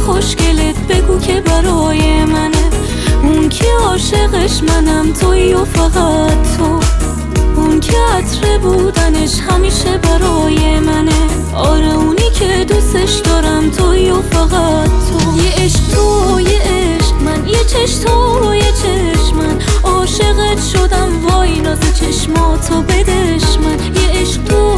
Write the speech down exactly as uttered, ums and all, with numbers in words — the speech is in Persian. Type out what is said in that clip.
خوشگلت بگو که برای منه. اون که عاشقش منم تویی و فقط تو، اون که عطر بودنش همیشه برای منه. آره اونی که دوستش دارم تویی و فقط تو. یه عشق تو یه عشق من، یه چشم تو یه چشم من، عاشقت شدم وای ناز چشماتو بدش من. یه عشق تو